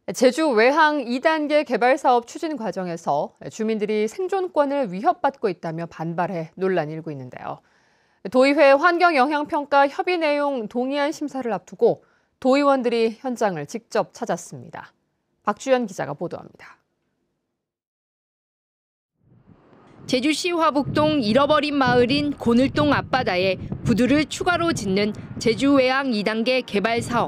제주 외항 2단계 개발 사업 추진 과정에서 주민들이 생존권을 위협받고 있다며 반발해 논란이 일고 있는데요. 도의회 환경영향평가 협의 내용 동의안 심사를 앞두고 도의원들이 현장을 직접 찾았습니다. 박주연 기자가 보도합니다. 제주시 화북동 잃어버린 마을인 고늘동 앞바다에 부두를 추가로 짓는 제주 외항 2단계 개발 사업.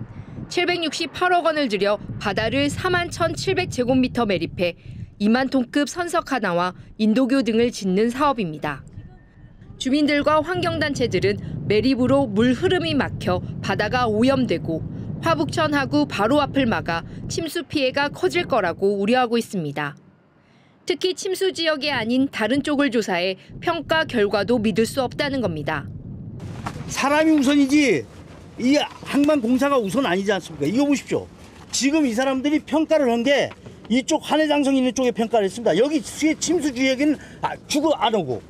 768억 원을 들여 바다를 41,700제곱미터 매립해 2만 톤급 선석 하나와 인도교 등을 짓는 사업입니다. 주민들과 환경단체들은 매립으로 물 흐름이 막혀 바다가 오염되고 화북천 하구 바로 앞을 막아 침수 피해가 커질 거라고 우려하고 있습니다. 특히 침수 지역이 아닌 다른 쪽을 조사해 평가 결과도 믿을 수 없다는 겁니다. 사람이 우선이지 이 항만공사가 우선 아니지 않습니까? 이거 보십시오. 지금 이 사람들이 평가를 한 게 이쪽 한해장성 있는 쪽에 평가를 했습니다. 여기 침수 지역에는 주거 안 오고.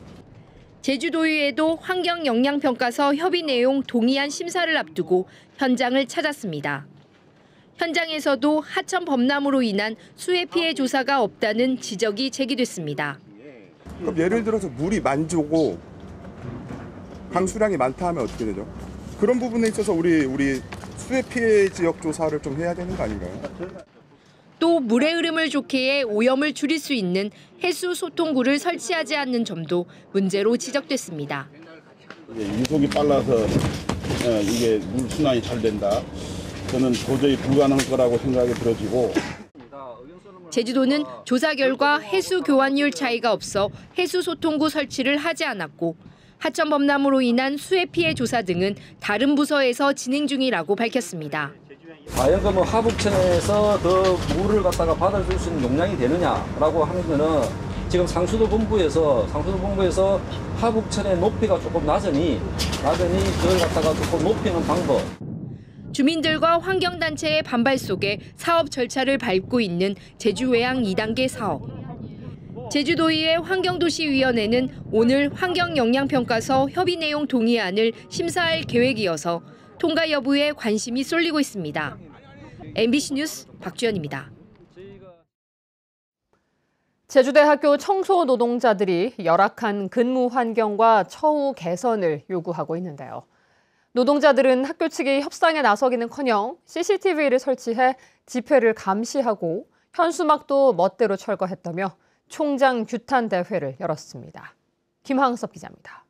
제주도의회도 환경영향평가서 협의 내용 동의안 심사를 앞두고 현장을 찾았습니다. 현장에서도 하천 범람으로 인한 수해 피해 조사가 없다는 지적이 제기됐습니다. 그럼 예를 들어서 물이 만조고 강수량이 많다 하면 어떻게 되죠? 그런 부분에 있어서 우리 수해 피해 지역 조사를 좀 해야 되는 거 아닌가요? 또 물의 흐름을 좋게 해 오염을 줄일 수 있는 해수 소통구를 설치하지 않는 점도 문제로 지적됐습니다. 유속이 빨라서 이게 물 순환이 잘 된다. 저는 도저히 불가능할 거라고 생각이 들어지고. 제주도는 조사 결과 해수 교환율 차이가 없어 해수 소통구 설치를 하지 않았고 하천 범람으로 인한 수해 피해 조사 등은 다른 부서에서 진행 중이라고 밝혔습니다. 과연 그 하북천에서 더 물을 갖다가 받아줄 수 있는 용량이 되느냐라고 하는 거는 지금 상수도 본부에서 하북천의 높이가 조금 낮으니 그걸 갖다가 조금 높이는 방법. 주민들과 환경단체의 반발 속에 사업 절차를 밟고 있는 제주 외항 2단계 사업. 제주도의회 환경도시위원회는 오늘 환경영향평가서 협의 내용 동의안을 심사할 계획이어서 통과 여부에 관심이 쏠리고 있습니다. MBC 뉴스 박주연입니다. 제주대학교 청소 노동자들이 열악한 근무 환경과 처우 개선을 요구하고 있는데요. 노동자들은 학교 측이 협상에 나서기는커녕 CCTV를 설치해 집회를 감시하고 현수막도 멋대로 철거했다며 총장 규탄 대회를 열었습니다. 김항섭 기자입니다.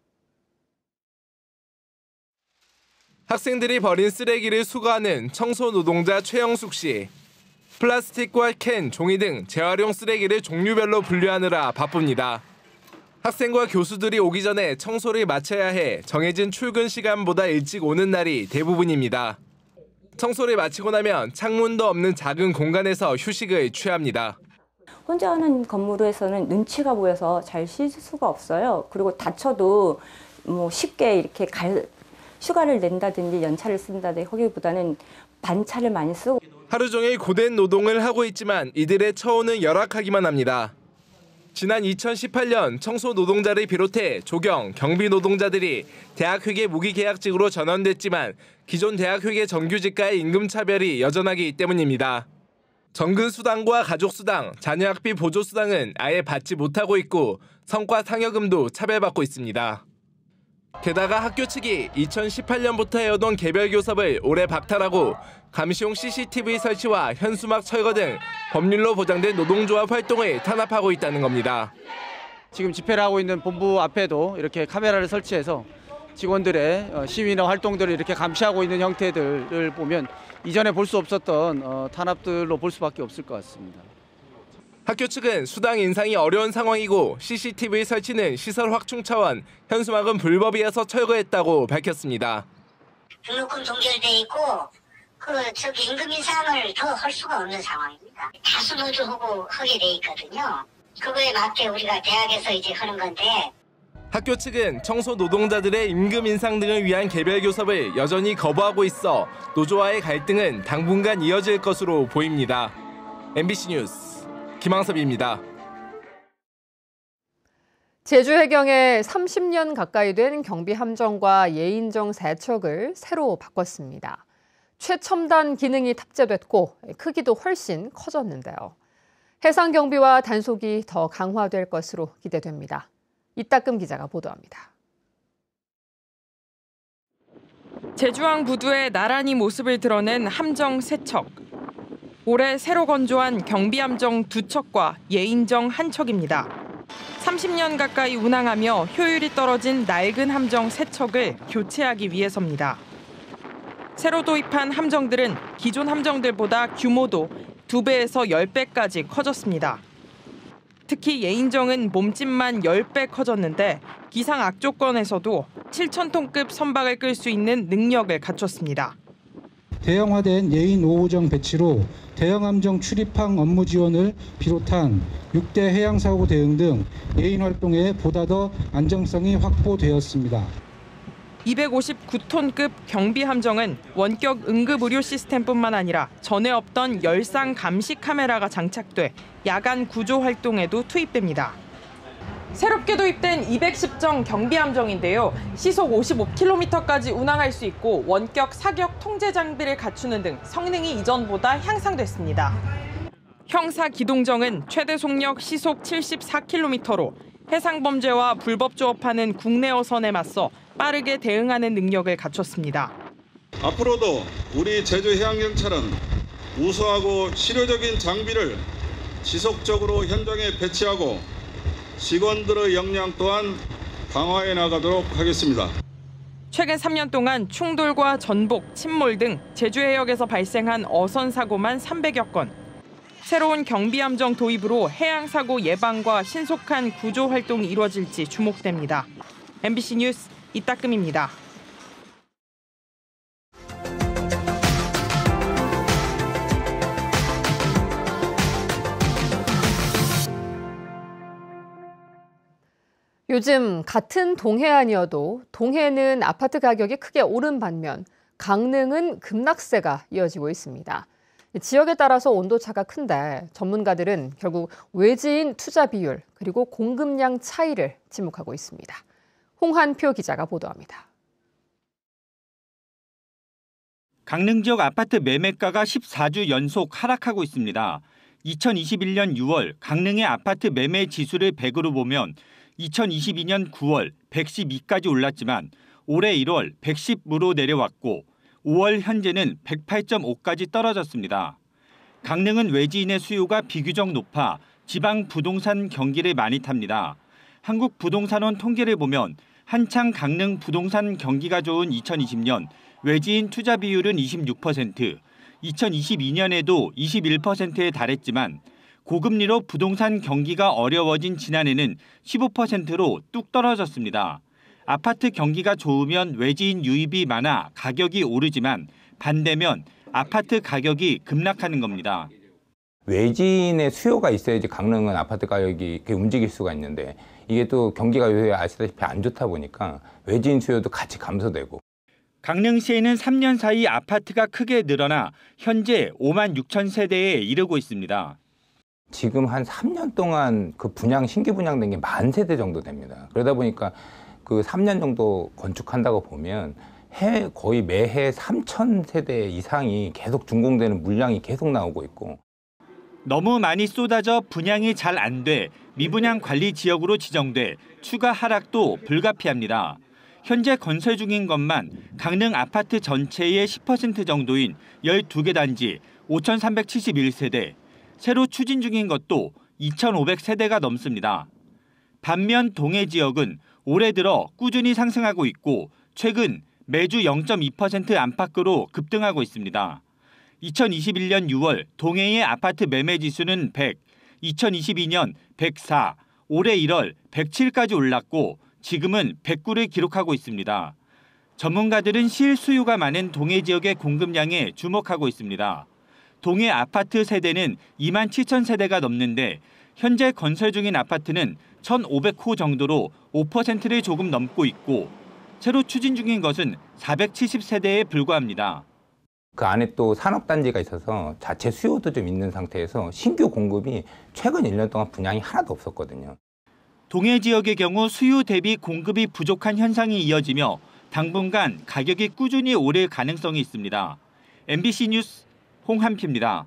학생들이 버린 쓰레기를 수거하는 청소 노동자 최영숙 씨. 플라스틱과 캔, 종이 등 재활용 쓰레기를 종류별로 분류하느라 바쁩니다. 학생과 교수들이 오기 전에 청소를 마쳐야 해 정해진 출근 시간보다 일찍 오는 날이 대부분입니다. 청소를 마치고 나면 창문도 없는 작은 공간에서 휴식을 취합니다. 혼자 하는 건물에서는 눈치가 보여서 잘 쉴 수가 없어요. 그리고 다쳐도 쉽게 이렇게 휴가를 낸다든지 연차를 쓴다든지 거기보다는 반차를 많이 쓰고. 하루 종일 고된 노동을 하고 있지만 이들의 처우는 열악하기만 합니다. 지난 2018년 청소 노동자를 비롯해 조경, 경비 노동자들이 대학회계 무기계약직으로 전환됐지만 기존 대학회계 정규직과의 임금차별이 여전하기 때문입니다. 정근수당과 가족수당, 자녀학비 보조수당은 아예 받지 못하고 있고 성과 상여금도 차별받고 있습니다. 게다가 학교 측이 2018년부터 해오던 개별 교섭을 올해 박탈하고 감시용 CCTV 설치와 현수막 철거 등 법률로 보장된 노동조합 활동을 탄압하고 있다는 겁니다. 지금 집회를 하고 있는 본부 앞에도 이렇게 카메라를 설치해서 직원들의 시위나 활동들을 이렇게 감시하고 있는 형태들을 보면 이전에 볼 수 없었던 탄압들로 볼 수밖에 없을 것 같습니다. 학교 측은 수당 인상이 어려운 상황이고 CCTV 설치는 시설 확충 차원, 현수막은 불법이어서 철거했다고 밝혔습니다. 등록금 동결돼 있고 임금 인상을 더 할 수가 없는 상황입니다. 다수 노조하고 하게 돼 있거든요. 그거에 맞게 우리가 대학에서 이제 하는 건데. 학교 측은 청소 노동자들의 임금 인상 등을 위한 개별 교섭을 여전히 거부하고 있어 노조와의 갈등은 당분간 이어질 것으로 보입니다. MBC 뉴스 김항섭입니다. 제주 해경에 30년 가까이 된 경비 함정과 예인정 세척을 새로 바꿨습니다. 최첨단 기능이 탑재됐고 크기도 훨씬 커졌는데요. 해상 경비와 단속이 더 강화될 것으로 기대됩니다. 이따금 기자가 보도합니다. 제주항 부두에 나란히 모습을 드러낸 함정 3척. 올해 새로 건조한 경비함정 2척과 예인정 1척입니다. 30년 가까이 운항하며 효율이 떨어진 낡은 함정 3척을 교체하기 위해서입니다. 새로 도입한 함정들은 기존 함정들보다 규모도 2배에서 10배까지 커졌습니다. 특히 예인정은 몸집만 10배 커졌는데 기상 악조건에서도 7,000톤급 선박을 끌 수 있는 능력을 갖췄습니다. 대형화된 예인 5호정 배치로 대형 함정 출입항 업무 지원을 비롯한 6대 해양 사고 대응 등 예인 활동에 보다 더 안정성이 확보되었습니다. 259톤급 경비 함정은 원격 응급 의료 시스템뿐만 아니라 전에 없던 열상 감시 카메라가 장착돼 야간 구조 활동에도 투입됩니다. 새롭게 도입된 210정 경비 함정인데요. 시속 55km까지 운항할 수 있고 원격 사격 통제 장비를 갖추는 등 성능이 이전보다 향상됐습니다. 형사 기동정은 최대 속력 시속 74km로 해상 범죄와 불법 조업하는 국내 어선에 맞서 빠르게 대응하는 능력을 갖췄습니다. 앞으로도 우리 제주해양경찰은 우수하고 실효적인 장비를 지속적으로 현장에 배치하고 직원들의 역량 또한 강화해 나가도록 하겠습니다. 최근 3년 동안 충돌과 전복, 침몰 등 제주 해역에서 발생한 어선 사고만 300여 건. 새로운 경비함정 도입으로 해양 사고 예방과 신속한 구조 활동이 이루어질지 주목됩니다. MBC 뉴스 이따금입니다. 요즘 같은 동해안이어도 동해는 아파트 가격이 크게 오른 반면 강릉은 급락세가 이어지고 있습니다. 지역에 따라서 온도차가 큰데 전문가들은 결국 외지인 투자 비율 그리고 공급량 차이를 지목하고 있습니다. 홍한표 기자가 보도합니다. 강릉 지역 아파트 매매가가 14주 연속 하락하고 있습니다. 2021년 6월 강릉의 아파트 매매 지수를 100으로 보면 2022년 9월 112까지 올랐지만 올해 1월 110으로 내려왔고 5월 현재는 108.5까지 떨어졌습니다. 강릉은 외지인의 수요가 비교적 높아 지방 부동산 경기를 많이 탑니다. 한국부동산원 통계를 보면 한창 강릉 부동산 경기가 좋은 2020년 외지인 투자 비율은 26%, 2022년에도 21%에 달했지만 고금리로 부동산 경기가 어려워진 지난해는 15%로 뚝 떨어졌습니다. 아파트 경기가 좋으면 외지인 유입이 많아 가격이 오르지만 반대면 아파트 가격이 급락하는 겁니다. 외지인의 수요가 있어야지 강릉은 아파트 가격이 움직일 수가 있는데 이게 또 경기가 요새 아시다시피 안 좋다 보니까 외지인 수요도 같이 감소되고. 강릉시에는 3년 사이 아파트가 크게 늘어나 현재 5만 6천 세대에 이르고 있습니다. 지금 한 3년 동안 그 분양 신규 분양된 게 10,000세대 정도 됩니다. 그러다 보니까 그 3년 정도 건축한다고 보면 거의 매해 3,000세대 이상이 계속 준공되는 물량이 계속 나오고 있고. 너무 많이 쏟아져 분양이 잘 안 돼 미분양 관리 지역으로 지정돼 추가 하락도 불가피합니다. 현재 건설 중인 것만 강릉 아파트 전체의 10% 정도인 12개 단지 5,371세대, 새로 추진 중인 것도 2,500세대가 넘습니다. 반면 동해 지역은 올해 들어 꾸준히 상승하고 있고 최근 매주 0.2% 안팎으로 급등하고 있습니다. 2021년 6월 동해의 아파트 매매 지수는 100, 2022년 104, 올해 1월 107까지 올랐고 지금은 109를 기록하고 있습니다. 전문가들은 실수요가 많은 동해 지역의 공급량에 주목하고 있습니다. 동해 아파트 세대는 2만 7천 세대가 넘는데 현재 건설 중인 아파트는 1,500호 정도로 5%를 조금 넘고 있고 새로 추진 중인 것은 470세대에 불과합니다. 그 안에 또 산업단지가 있어서 자체 수요도 좀 있는 상태에서 신규 공급이 최근 1년 동안 분양이 하나도 없었거든요. 동해 지역의 경우 수요 대비 공급이 부족한 현상이 이어지며 당분간 가격이 꾸준히 오를 가능성이 있습니다. MBC 뉴스 홍한표입니다.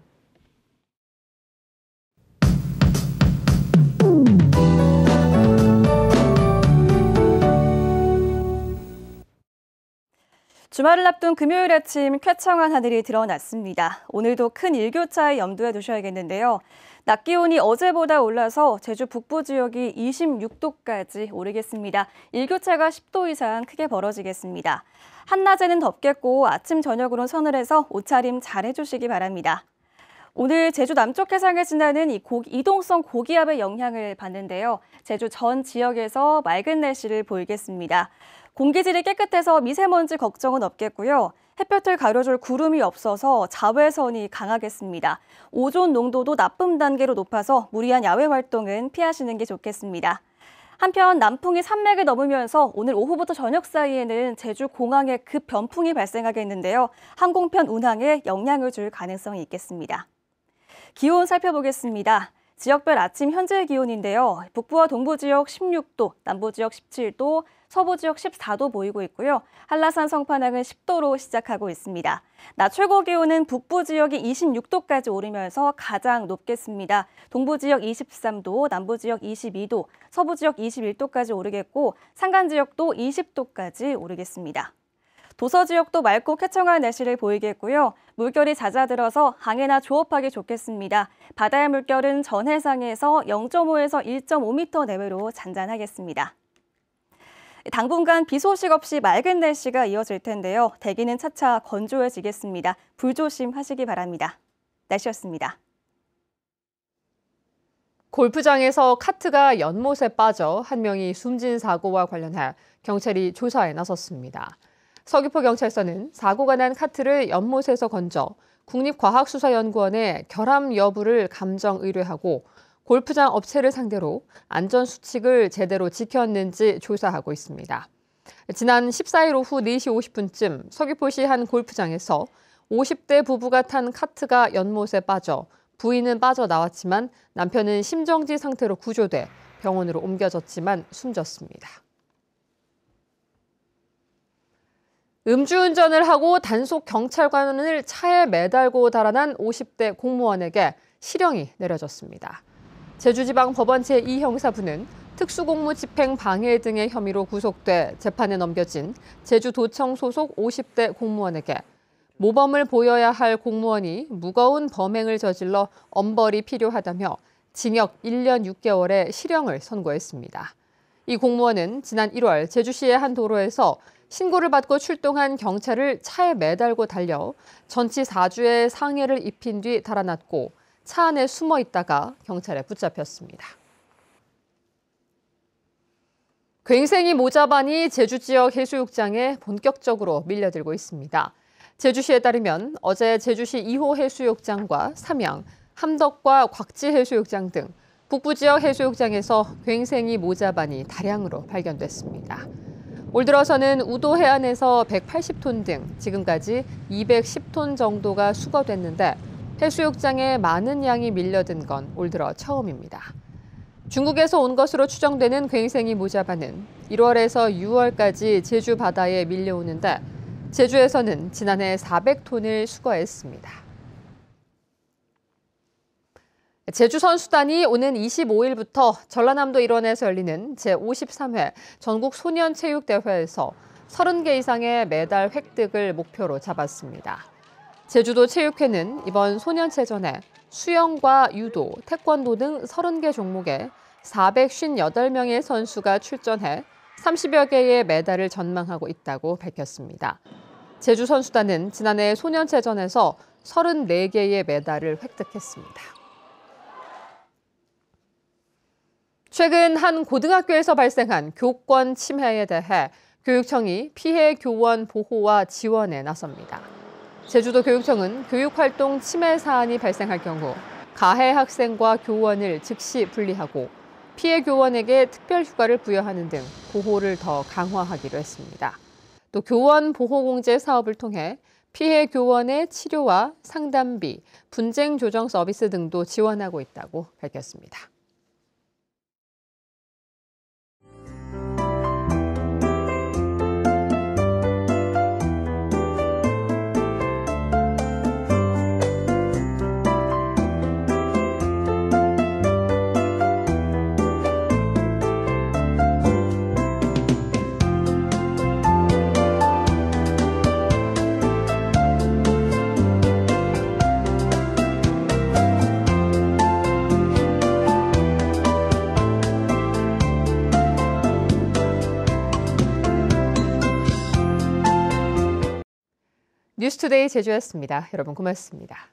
주말을 앞둔 금요일 아침 쾌청한 하늘이 드러났습니다. 오늘도 큰 일교차에 염두에 두셔야겠는데요. 낮 기온이 어제보다 올라서 제주 북부 지역이 26도까지 오르겠습니다. 일교차가 10도 이상 크게 벌어지겠습니다. 한낮에는 덥겠고 아침 저녁으로는 서늘해서 옷차림 잘 해주시기 바랍니다. 오늘 제주 남쪽 해상을 지나는 이동성 고기압의 영향을 받는데요. 제주 전 지역에서 맑은 날씨를 보이겠습니다. 공기질이 깨끗해서 미세먼지 걱정은 없겠고요. 햇볕을 가려줄 구름이 없어서 자외선이 강하겠습니다. 오존 농도도 나쁨 단계로 높아서 무리한 야외 활동은 피하시는 게 좋겠습니다. 한편 남풍이 산맥을 넘으면서 오늘 오후부터 저녁 사이에는 제주 공항에 급변풍이 발생하겠는데요. 항공편 운항에 영향을 줄 가능성이 있겠습니다. 기온 살펴보겠습니다. 지역별 아침 현재 기온인데요. 북부와 동부 지역 16도, 남부 지역 17도, 서부 지역 14도 보이고 있고요. 한라산 성판항은 10도로 시작하고 있습니다. 낮 최고 기온은 북부 지역이 26도까지 오르면서 가장 높겠습니다. 동부 지역 23도, 남부 지역 22도, 서부 지역 21도까지 오르겠고 산간 지역도 20도까지 오르겠습니다. 도서 지역도 맑고 쾌청한 날씨를 보이겠고요. 물결이 잦아들어서 항해나 조업하기 좋겠습니다. 바다의 물결은 전 해상에서 0.5에서 1.5m 내외로 잔잔하겠습니다. 당분간 비 소식 없이 맑은 날씨가 이어질 텐데요. 대기는 차차 건조해지겠습니다. 불조심하시기 바랍니다. 날씨였습니다. 골프장에서 카트가 연못에 빠져 한 명이 숨진 사고와 관련해 경찰이 조사에 나섰습니다. 서귀포 경찰서는 사고가 난 카트를 연못에서 건져 국립과학수사연구원에 결함 여부를 감정 의뢰하고 골프장 업체를 상대로 안전수칙을 제대로 지켰는지 조사하고 있습니다. 지난 14일 오후 4시 50분쯤 서귀포시 한 골프장에서 50대 부부가 탄 카트가 연못에 빠져 부인은 빠져나왔지만 남편은 심정지 상태로 구조돼 병원으로 옮겨졌지만 숨졌습니다. 음주운전을 하고 단속 경찰관을 차에 매달고 달아난 50대 공무원에게 실형이 내려졌습니다. 제주지방법원 제2형사부는 특수공무 집행 방해 등의 혐의로 구속돼 재판에 넘겨진 제주도청 소속 50대 공무원에게 모범을 보여야 할 공무원이 무거운 범행을 저질러 엄벌이 필요하다며 징역 1년 6개월의 실형을 선고했습니다. 이 공무원은 지난 1월 제주시의 한 도로에서 신고를 받고 출동한 경찰을 차에 매달고 달려 전치 4주의 상해를 입힌 뒤 달아났고 차 안에 숨어 있다가 경찰에 붙잡혔습니다. 괭생이 모자반이 제주 지역 해수욕장에 본격적으로 밀려들고 있습니다. 제주시에 따르면 어제 제주시 2호 해수욕장과 삼양, 함덕과 곽지 해수욕장 등 북부 지역 해수욕장에서 괭생이 모자반이 다량으로 발견됐습니다. 올 들어서는 우도 해안에서 180톤 등 지금까지 210톤 정도가 수거됐는데 해수욕장에 많은 양이 밀려든 건 올 들어 처음입니다. 중국에서 온 것으로 추정되는 괭생이 모자반은 1월에서 6월까지 제주 바다에 밀려오는데 제주에서는 지난해 400톤을 수거했습니다. 제주 선수단이 오는 25일부터 전라남도 일원에서 열리는 제53회 전국 소년체육대회에서 30개 이상의 메달 획득을 목표로 잡았습니다. 제주도 체육회는 이번 소년체전에 수영과 유도, 태권도 등 30개 종목에 458명의 선수가 출전해 30여 개의 메달을 전망하고 있다고 밝혔습니다. 제주 선수단은 지난해 소년체전에서 34개의 메달을 획득했습니다. 최근 한 고등학교에서 발생한 교권 침해에 대해 교육청이 피해 교원 보호와 지원에 나섭니다. 제주도 교육청은 교육활동 침해 사안이 발생할 경우 가해 학생과 교원을 즉시 분리하고 피해 교원에게 특별 휴가를 부여하는 등 보호를 더 강화하기로 했습니다. 또 교원 보호공제 사업을 통해 피해 교원의 치료와 상담비, 분쟁 조정 서비스 등도 지원하고 있다고 밝혔습니다. 뉴스투데이 제주였습니다. 여러분 고맙습니다.